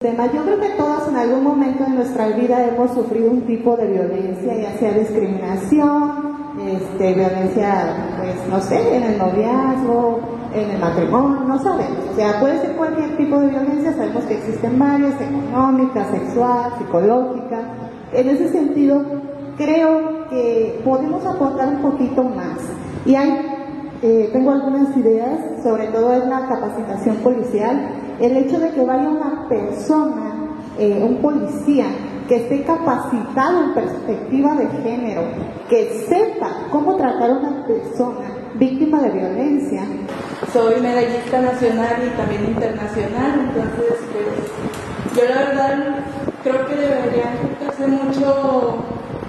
Yo creo que todos en algún momento de nuestra vida hemos sufrido un tipo de violencia, ya sea discriminación, violencia, pues no sé, en el noviazgo, en el matrimonio, no sabemos. O sea, puede ser cualquier tipo de violencia, sabemos que existen varias, económica, sexual, psicológica. En ese sentido, creo que podemos aportar un poquito más. Y tengo algunas ideas, sobre todo en la capacitación policial, el hecho de que vaya una persona, un policía, que esté capacitado en perspectiva de género, que sepa cómo tratar a una persona víctima de violencia. Soy medallista nacional y también internacional, entonces pues yo la verdad creo que deberían hacer mucho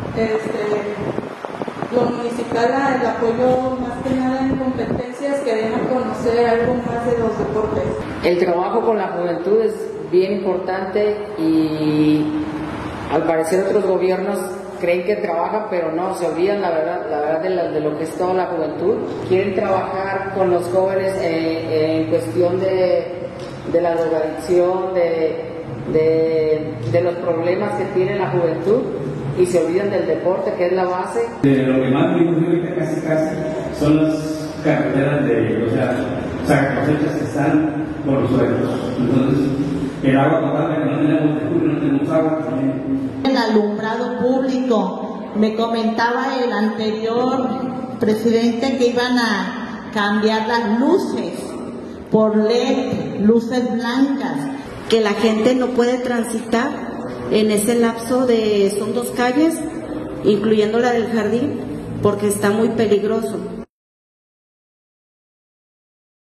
lo municipal, el apoyo más que nada en competencias que den a conocer algo más de los deportes. El trabajo con la juventud es bien importante y al parecer otros gobiernos creen que trabajan, pero no, se olvidan la verdad de lo que es toda la juventud. Quieren trabajar con los jóvenes en cuestión de la drogadicción, de los problemas que tiene la juventud, y se olvidan del deporte, que es la base. De lo que más vimos ahorita casi son las carreteras o sea, cosechas que están por los suelos. Entonces, el agua potable, que no tenemos de julio, no tenemos agua también. El alumbrado público, me comentaba el anterior presidente que iban a cambiar las luces por LED, luces blancas, que la gente no puede transitar en ese lapso son 2 calles, incluyendo la del jardín, porque está muy peligroso.